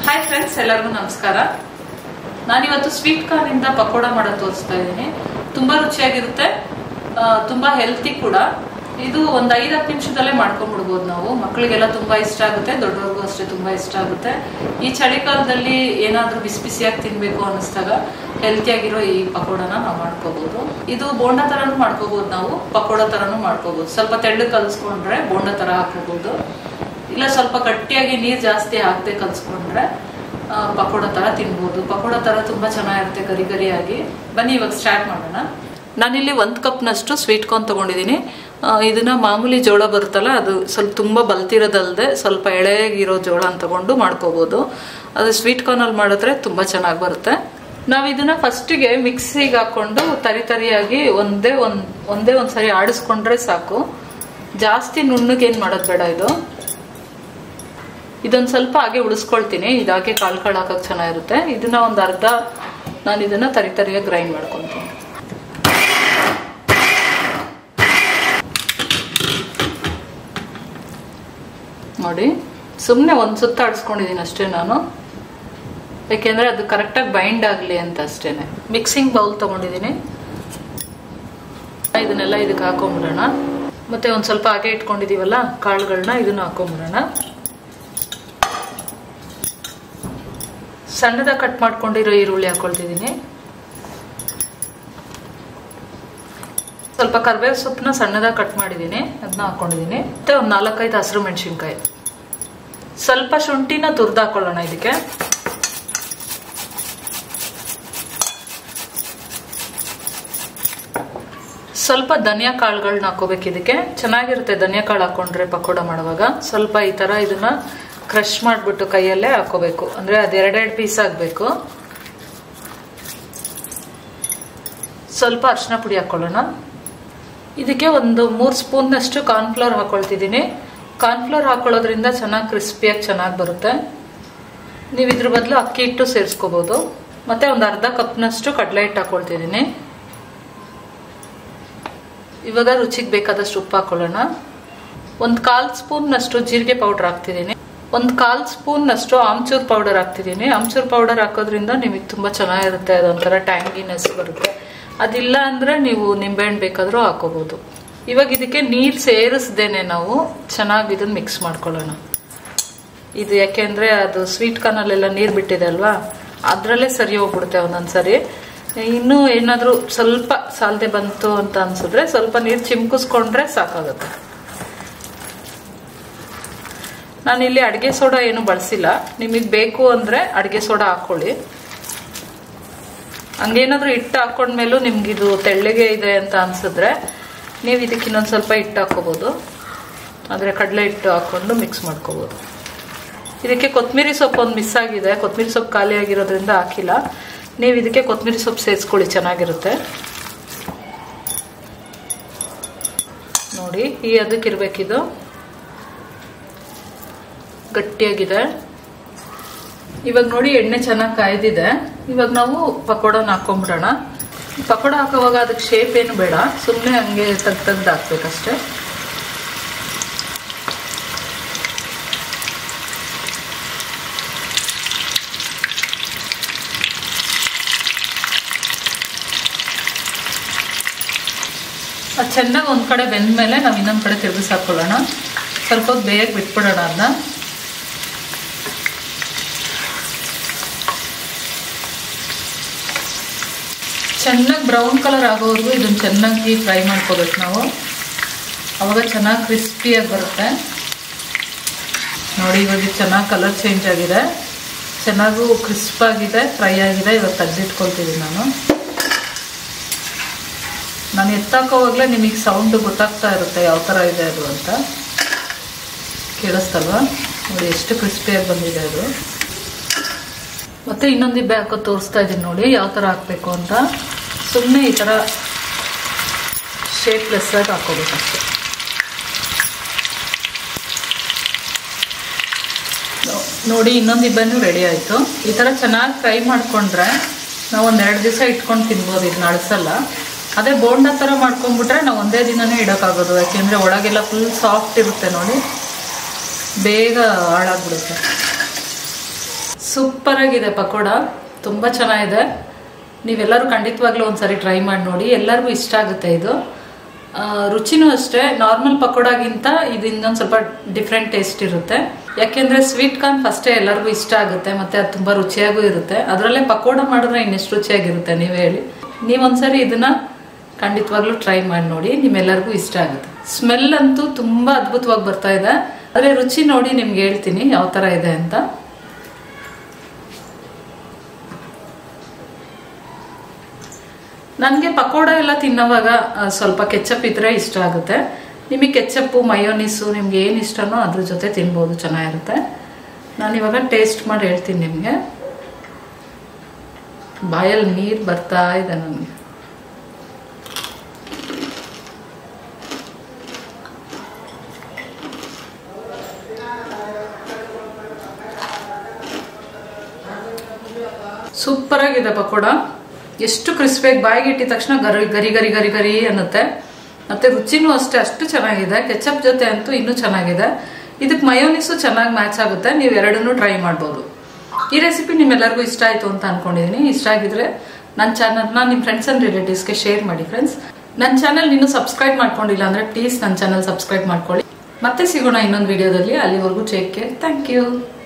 Hi friends, ಎಲ್ಲರಿಗೂ ನಮಸ್ಕಾರ. ನಾನಿವತ್ತು ಸ್ವೀಟ್ ಕಾರ್ನ್ ಇಂದ ಪಕೋಡ ಮಾಡೋದು ತೋರಿಸ್ತಾ ಇದ್ದೀನಿ. ತುಂಬಾ ರುಚಿಯಾಗಿರುತ್ತೆ, ತುಂಬಾ ಹೆಲ್ತಿ ಕೂಡ. ಇದು ಒಂದು 5-10 ನಿಮಿಷದಲ್ಲೇ ಮಾಡ್ಕೊಂಡ್ಬಿಡ್ಬೋದು ನಾವು. ಮಕ್ಕಳಿಗೆಲ್ಲ ತುಂಬಾ ಇಷ್ಟ ಆಗುತ್ತೆ, ದೊಡ್ಡವ್ರಿಗೂ ಅಷ್ಟೇ ತುಂಬಾ ಇಷ್ಟ ಆಗುತ್ತೆ. ಈ ಚಳಿಗಾಲದಲ್ಲಿ ಏನಾದ್ರೂ ಬಿಸಿ ಬಿಸಿಯಾಗಿ ತಿನ್ಬೇಕು ಅನ್ನಿಸ್ದಾಗ ಹೆಲ್ತಿಯಾಗಿರೋ ಈ ಪಕೋಡನ ನಾವು ಮಾಡ್ಕೋಬಹುದು. ಇದು ಬೋಂಡ ತರನು ಮಾಡ್ಕೋಬಹುದು, ನಾವು ಪಕೋಡ ತರನು ಮಾಡ್ಕೋಬಹುದು. ಸ್ವಲ್ಪ ತೆಳ್ಳಗೆ ಕಲ್ಸ್ಕೊಂಡ್ರೆ ಬೋಂಡ ತರ ಹಾಕೋಬಹುದು, ಇಲ್ಲ ಸ್ವಲ್ಪ ಗಟ್ಟಿಯಾಗಿ ನೀರು ಜಾಸ್ತಿ ಹಾಕದೆ ಕಲ್ಸ್ಕೊಂಡ್ರೆ ಪಕೋಡ ತರ ತಿನ್ಬೋದು. ಪಕೋಡ ತರ ತುಂಬಾ ಚೆನ್ನಾಗಿರುತ್ತೆ, ಗರಿ ಗರಿಯಾಗಿ. ಬನ್ನಿ ಇವಾಗ ಸ್ಟಾರ್ಟ್ ಮಾಡೋಣ. ನಾನಿಲ್ಲಿ 1 ಕಪ್ನಷ್ಟು ಸ್ವೀಟ್ ಕಾರ್ನ್ ತಗೊಂಡಿದ್ದೀನಿ. ಇದನ್ನ ಮಾಮೂಲಿ ಜೋಳ ಬರುತ್ತಲ್ಲ, ಅದು ಸ್ವಲ್ಪ ತುಂಬಾ ಬಲ್ತಿರೋದಲ್ದೆ ಸ್ವಲ್ಪ ಎಳೆಗಿರೋ ಜೋಳ ಅಂತ ತಗೊಂಡು ಮಾಡ್ಕೋಬಹುದು. ಅದು ಸ್ವೀಟ್ ಕಾರ್ನ್ ಅಲ್ಲಿ ಮಾಡಿದ್ರೆ ತುಂಬಾ ಚೆನ್ನಾಗಿ ಬರುತ್ತೆ. ನಾವು ಇದನ್ನ ಫಸ್ಟಿಗೆ ಮಿಕ್ಸಿಗೆ ಹಾಕೊಂಡು ತರಿಯಾಗಿ ಒಂದೇ ಒಂದ್ಸರಿ ಆಡಿಸ್ಕೊಂಡ್ರೆ ಸಾಕು. ಜಾಸ್ತಿ ನುಣ್ಣಗೆ ಏನ್ ಮಾಡೋದು ಬೇಡ. ಇದೊಂದು ಸ್ವಲ್ಪ ಹಾಗೆ ಉಳಿಸ್ಕೊಳ್ತೀನಿ. ಇದಾಗೆ ಕಾಳು ಹಾಕಕ್ ಚೆನ್ನಾಗಿರುತ್ತೆ. ಇದನ್ನ ಒಂದು ಅರ್ಧ ನಾನು ಇದನ್ನ ತರಿಯಾಗಿ ಗ್ರೈಂಡ್ ಮಾಡ್ಕೊತೀನಿ. ನೋಡಿ, ಸುಮ್ಮನೆ ಒಂದು ಸುತ್ತ ಆಡಿಸ್ಕೊಂಡಿದ್ದೀನಿ ಅಷ್ಟೇ ನಾನು, ಯಾಕೆಂದ್ರೆ ಅದು ಕರೆಕ್ಟಾಗಿ ಬೈಂಡ್ ಆಗಲಿ ಅಂತ ಅಷ್ಟೇನೆ. ಮಿಕ್ಸಿಂಗ್ ಬೌಲ್ ತಗೊಂಡಿದ್ದೀನಿ. ಇದನ್ನೆಲ್ಲ ಇದಕ್ಕೆ ಹಾಕೊಂಡ್ಬಿಡೋಣ. ಮತ್ತೆ ಒಂದು ಸ್ವಲ್ಪ ಹಾಗೆ ಇಟ್ಕೊಂಡಿದೀವಲ್ಲ ಕಾಳುಗಳನ್ನ, ಇದನ್ನ ಹಾಕೊಂಡ್ಬಿಡೋಣ. ಸಣ್ಣದಾಗಿ ಕಟ್ ಮಾಡ್ಕೊಂಡಿರೋ ಈರುಳ್ಳಿ ಹಾಕೊಳ್ತಿದ್ದೀನಿ. ಸ್ವಲ್ಪ ಕರಿಬೇವು ಸೊಪ್ಪನ್ನ ಸಣ್ಣದಾಗಿ ಕಟ್ ಮಾಡಿದ್ದೀನಿ, ಅದನ್ನ ಹಾಕೊಂಡಿದ್ದೀನಿ. ಮತ್ತೆ ಒಂದು 4-5 ಹಸಿರು ಮೆಣಸಿನ್ಕಾಯಿ, ಸ್ವಲ್ಪ ಶುಂಠಿನ ತುರ್ದು ಹಾಕೊಳ್ಳೋಣ ಇದಕ್ಕೆ. ಸ್ವಲ್ಪ ಧನಿಯಾ ಕಾಳುಗಳನ್ನ ಹಾಕೋಬೇಕು ಇದಕ್ಕೆ. ಚೆನ್ನಾಗಿರುತ್ತೆ ಧನಿಯಾ ಕಾಳು ಹಾಕೊಂಡ್ರೆ ಪಕೋಡ ಮಾಡುವಾಗ. ಸ್ವಲ್ಪ ಈ ತರ ಇದನ್ನ ಕ್ರಶ್ ಮಾಡ್ಬಿಟ್ಟು ಕೈಯಲ್ಲೇ ಹಾಕೋಬೇಕು, ಅಂದ್ರೆ ಅದು 2 ಪೀಸ್ ಆಗ್ಬೇಕು. ಸ್ವಲ್ಪ ಅರಿಶಿನ ಪುಡಿ ಹಾಕೊಳ್ಳೋಣ. ಇದಕ್ಕೆ ಒಂದು 3 ಸ್ಪೂನ್ನಷ್ಟು ಕಾರ್ನ್ಫ್ಲವರ್ ಹಾಕೊಳ್ತಿದ್ದೀನಿ. ಕಾರ್ನ್ಫ್ಲವರ್ ಹಾಕೊಳ್ಳೋದ್ರಿಂದ ಚೆನ್ನಾಗಿ ಕ್ರಿಸ್ಪಿಯಾಗಿ ಚೆನ್ನಾಗಿ ಬರುತ್ತೆ. ನೀವು ಇದ್ರ ಬದಲು ಅಕ್ಕಿ ಹಿಟ್ಟು ಸೇರಿಸ್ಕೋಬಹುದು. ಮತ್ತೆ ಒಂದು ಅರ್ಧ ಕಪ್ನಷ್ಟು ಕಡಲೆ ಹಿಟ್ಟು ಹಾಕೊಳ್ತಿದ್ದೀನಿ. ಇವಾಗ ರುಚಿಗೆ ಬೇಕಾದಷ್ಟು ಉಪ್ಪು ಹಾಕೊಳ್ಳೋಣ. ಒಂದು 1/4 ಸ್ಪೂನ್ನಷ್ಟು ಜೀರಿಗೆ ಪೌಡರ್ ಹಾಕ್ತಿದ್ದೀನಿ. ಒಂದು 1/4 ಸ್ಪೂನ್ನಷ್ಟು ಆಮ್ಚೂರ್ ಪೌಡರ್ ಹಾಕ್ತಿದ್ದೀನಿ. ಆಮ್ಚೂರ್ ಪೌಡರ್ ಹಾಕೋದ್ರಿಂದ ನಿಮಗೆ ತುಂಬಾ ಚೆನ್ನಾಗಿರುತ್ತೆ, ಅದೊಂಥರ ಟ್ಯಾಂಗಿನೆಸ್ ಬರುತ್ತೆ. ಅದಿಲ್ಲ ಅಂದ್ರೆ ನೀವು ನಿಂಬೆಹಣ್ಣು ಬೇಕಾದ್ರೂ ಹಾಕೋಬಹುದು. ಇವಾಗ ಇದಕ್ಕೆ ನೀರು ಸೇರಿಸ್ದೇನೆ ನಾವು ಚೆನ್ನಾಗಿ ಇದನ್ನ ಮಿಕ್ಸ್ ಮಾಡ್ಕೊಳ್ಳೋಣ. ಇದು ಯಾಕೆಂದ್ರೆ ಅದು ಸ್ವೀಟ್ ಕಾರ್ನ್ ಅಲ್ಲೆಲ್ಲ ನೀರು ಬಿಟ್ಟಿದೆ ಅಲ್ವಾ, ಅದ್ರಲ್ಲೇ ಸರಿ ಹೋಗ್ಬಿಡುತ್ತೆ ಒಂದೊಂದ್ಸರಿ. ಇನ್ನೂ ಏನಾದ್ರೂ ಸ್ವಲ್ಪ ಸಾಲದೆ ಬಂತು ಅಂತ ಅನ್ಸಿದ್ರೆ ಸ್ವಲ್ಪ ನೀರು ಚಿಮ್ಕಿಸ್ಕೊಂಡ್ರೆ ಸಾಕಾಗುತ್ತೆ. ನಾನಿಲ್ಲಿ ಅಡಿಗೆ ಸೋಡಾ ಏನು ಬಳಸಿಲ್ಲ. ನಿಮಗೆ ಬೇಕು ಅಂದ್ರೆ ಅಡಿಗೆ ಸೋಡಾ ಹಾಕೊಳ್ಳಿ. ಹಂಗೇನಾದ್ರೂ ಹಿಟ್ಟು ಹಾಕೊಂಡ್ಮೇಲೂ ನಿಮ್ಗೆ ಇದು ತೆಳ್ಳಗೆ ಇದೆ ಅಂತ ಅನ್ಸಿದ್ರೆ ನೀವು ಇದಕ್ಕೆ ಇನ್ನೊಂದು ಸ್ವಲ್ಪ ಹಿಟ್ಟು ಹಾಕೋಬಹುದು, ಅಂದ್ರೆ ಕಡಲೆ ಹಿಟ್ಟು ಹಾಕೊಂಡು ಮಿಕ್ಸ್ ಮಾಡ್ಕೋಬಹುದು. ಇದಕ್ಕೆ ಕೊತ್ತಂಬರಿ ಸೊಪ್ಪು ಒಂದು ಮಿಸ್ ಆಗಿದೆ, ಕೊತ್ತಂಬರಿ ಸೊಪ್ಪು ಖಾಲಿ ಆಗಿರೋದ್ರಿಂದ ಹಾಕಿಲ್ಲ. ನೀವು ಇದಕ್ಕೆ ಕೊತ್ತಂಬರಿ ಸೊಪ್ಪು ಸೇರಿಸ್ಕೊಳ್ಳಿ, ಚೆನ್ನಾಗಿರುತ್ತೆ. ನೋಡಿ, ಈ ಅದಕ್ಕಿರ್ಬೇಕಿದು, ಗಟ್ಟಿಯಾಗಿದೆ. ಇವಾಗ ನೋಡಿ ಎಣ್ಣೆ ಚೆನ್ನಾಗಿ ಕಾಯ್ದಿದೆ. ಇವಾಗ ನಾವು ಪಕೋಡನ ಹಾಕೊಂಡ್ಬಿಡೋಣ. ಪಕೋಡ ಹಾಕೋವಾಗ ಅದಕ್ಕೆ ಶೇಪ್ ಏನು ಬೇಡ, ಸುಮ್ಮನೆ ಹಂಗೆ ತೆಗ್ದು ಹಾಕ್ಬೇಕಷ್ಟೆ. ಅದು ಚೆನ್ನಾಗಿ ಒಂದು ಕಡೆ ಬೆಂದ್ಮೇಲೆ ನಾವು ಇನ್ನೊಂದು ಕಡೆ ತಿರುಗಿಸಿ ಹಾಕೊಳ್ಳೋಣ. ಸ್ವಲ್ಪ ಹೊತ್ತು ಬೇಗ ಬಿಟ್ಬಿಡೋಣ ಅದನ್ನ. ಚೆನ್ನಾಗಿ ಬ್ರೌನ್ ಕಲರ್ ಆಗೋವರೆಗೂ ಇದನ್ನ ಚೆನ್ನಾಗಿ ಫ್ರೈ ಮಾಡ್ಕೋಬೇಕು ನಾವು, ಅವಾಗ ಚೆನ್ನಾಗಿ ಕ್ರಿಸ್ಪಿಯಾಗಿ ಬರುತ್ತೆ. ನೋಡಿ, ಇವಾಗ ಚೆನ್ನಾಗಿ ಕಲರ್ ಚೇಂಜ್ ಆಗಿದೆ, ಚೆನ್ನಾಗೂ ಕ್ರಿಸ್ಪ್ ಆಗಿದೆ, ಫ್ರೈ ಆಗಿದೆ. ಇವಾಗ ತೆಗೆದಿಟ್ಕೊಳ್ತಿದ್ದೀನಿ ನಾನು ಎತ್ತಾಕೋವಾಗಲೇ ನಿಮಗೆ ಸೌಂಡ್ ಗೊತ್ತಾಗ್ತಾ ಇರುತ್ತೆ ಯಾವ ಥರ ಇದೆ ಅದು ಅಂತ. ಕೇಳಿಸ್ತಲ್ವಾ? ನೋಡಿ ಎಷ್ಟು ಕ್ರಿಸ್ಪಿಯಾಗಿ ಬಂದಿದೆ ಅದು. ಮತ್ತೆ ಇನ್ನೊಂದು ಇಬ್ಬೆ ಹಾಕೋದು ತೋರಿಸ್ತಾ ಇದ್ದೀನಿ ನೋಡಿ ಯಾವ ಥರ ಹಾಕಬೇಕು ಅಂತ. ಸುಮ್ಮನೆ ಈ ಥರ ಶೇಪ್ಲೆಸ್ ಆಗಿ ಹಾಕೋಬೇಕಷ್ಟೆ. ನೋಡಿ, ಇನ್ನೊಂದು ಇಬ್ಬನೂ ರೆಡಿ ಆಯಿತು. ಈ ಥರ ಚೆನ್ನಾಗಿ ಫ್ರೈ ಮಾಡಿಕೊಂಡ್ರೆ ನಾವು ಒಂದು 2 ದಿವಸ ಇಟ್ಕೊಂಡು ತಿನ್ಬೋದು, ಇದನ್ನ ಅಳಿಸಲ್ಲ. ಅದೇ ಬೋಂಡ ಥರ ಮಾಡ್ಕೊಂಡ್ಬಿಟ್ರೆ ನಾವು ಒಂದೇ ದಿನನೇ ಇಡೋಕ್ಕಾಗೋದು, ಯಾಕೆಂದರೆ ಒಳಗೆಲ್ಲ ಫುಲ್ ಸಾಫ್ಟ್ ಇರುತ್ತೆ ನೋಡಿ, ಬೇಗ ಹಾಳಾಗ್ಬಿಡುತ್ತೆ. ಸೂಪರ್ ಆಗಿದೆ ಪಕೋಡ, ತುಂಬಾ ಚೆನ್ನಾಗಿದೆ. ನೀವೆಲ್ಲರೂ ಖಂಡಿತವಾಗ್ಲೂ ಒಂದ್ಸರಿ ಟ್ರೈ ಮಾಡಿ ನೋಡಿ, ಎಲ್ಲರಿಗೂ ಇಷ್ಟ ಆಗುತ್ತೆ. ಇದು ರುಚಿನೂ ಅಷ್ಟೇ, ನಾರ್ಮಲ್ ಪಕೋಡಾಗಿಂತ ಇದು ಇನ್ನೊಂದು ಸ್ವಲ್ಪ ಡಿಫ್ರೆಂಟ್ ಟೇಸ್ಟ್ ಇರುತ್ತೆ. ಯಾಕೆಂದ್ರೆ ಸ್ವೀಟ್ ಕಾರ್ನ್ ಫಸ್ಟೇ ಎಲ್ಲರಿಗೂ ಇಷ್ಟ ಆಗುತ್ತೆ, ಮತ್ತೆ ಅದು ತುಂಬಾ ರುಚಿಯಾಗೂ ಇರುತ್ತೆ. ಅದರಲ್ಲೇ ಪಕೋಡ ಮಾಡಿದ್ರೆ ಇನ್ನೆಷ್ಟು ರುಚಿಯಾಗಿರುತ್ತೆ ನೀವೇ ಹೇಳಿ. ನೀವೊಂದ್ಸರಿ ಇದನ್ನ ಖಂಡಿತವಾಗ್ಲೂ ಟ್ರೈ ಮಾಡಿ ನೋಡಿ, ನಿಮ್ಮೆಲ್ಲರಿಗೂ ಇಷ್ಟ ಆಗುತ್ತೆ. ಸ್ಮೆಲ್ ಅಂತೂ ತುಂಬಾ ಅದ್ಭುತವಾಗಿ ಬರ್ತಾ ಇದೆ, ಆದರೆ ರುಚಿ ನೋಡಿ ನಿಮ್ಗೆ ಹೇಳ್ತೀನಿ ಯಾವ ತರ ಇದೆ ಅಂತ. ನನಗೆ ಪಕೋಡ ಎಲ್ಲ ತಿನ್ನೋವಾಗ ಸ್ವಲ್ಪ ಕೆಚಪ್ ಇದ್ರೆ ಇಷ್ಟ ಆಗುತ್ತೆ. ನಿಮಗೆ ಕೆಚಪ್ಪು ಮಯೋನೀಸು ನಿಮ್ಗೆ ಏನು ಇಷ್ಟನೋ ಅದ್ರ ಜೊತೆ ತಿನ್ಬೋದು, ಚೆನ್ನಾಗಿರುತ್ತೆ. ನಾನಿವಾಗ ಟೇಸ್ಟ್ ಮಾಡಿ ಹೇಳ್ತೀನಿ ನಿಮಗೆ. ಬಾಯಲ್ಲಿ ನೀರು ಬರ್ತಾ ಇದೆ ನನಗೆ. ಸೂಪರ್ ಆಗಿದೆ ಪಕೋಡ, ಎಷ್ಟು ಕ್ರಿಸ್ಪಿಯಾಗಿ ಬಾಯಿಗೆ ಇಟ್ಟಿದ ತಕ್ಷಣ ಗರಿ ಗರಿ ಗರಿ ಗರಿ ಗರಿ ಅನ್ನುತ್ತೆ. ಮತ್ತೆ ರುಚಿನೂ ಅಷ್ಟೇ ಅಷ್ಟು ಚೆನ್ನಾಗಿದೆ. ಕೆಚಪ್ ಜೊತೆ ಅಂತೂ ಇನ್ನೂ ಚೆನ್ನಾಗಿದೆ. ಇದಕ್ಕೆ ಮಯೋನಿಸು ಚೆನ್ನಾಗಿ ಮ್ಯಾಚ್ ಆಗುತ್ತೆ. ನೀವು ಎರಡನ್ನೂ ಟ್ರೈ ಮಾಡ್ಬೋದು. ಈ ರೆಸಿಪಿ ನಿಮ್ಮೆಲ್ಲರಿಗೂ ಇಷ್ಟ ಆಯ್ತು ಅಂತ ಅನ್ಕೊಂಡಿದೀನಿ. ಇಷ್ಟ ಆಗಿದ್ರೆ ನನ್ನ ಚಾನಲ್ನ ನಿಮ್ಮ ಫ್ರೆಂಡ್ಸ್ ಅಂಡ್ ರಿಲೇಟಿವ್ಸ್ಗೆ ಶೇರ್ ಮಾಡಿ ಫ್ರೆಂಡ್ಸ್. ನನ್ನ ಚಾನಲ್ ಇನ್ನೂ ಸಬ್ಸ್ಕ್ರೈಬ್ ಮಾಡ್ಕೊಂಡಿಲ್ಲ ಅಂದ್ರೆ ಪ್ಲೀಸ್ ನನ್ನ ಚಾನಲ್ ಸಬ್ಸ್ಕ್ರೈಬ್ ಮಾಡ್ಕೊಳ್ಳಿ. ಮತ್ತೆ ಸಿಗೋಣ ಇನ್ನೊಂದು ವಿಡಿಯೋದಲ್ಲಿ. ಅಲ್ಲಿವರೆಗೂ ಟೇಕ್ ಕೇರ್. Thank you.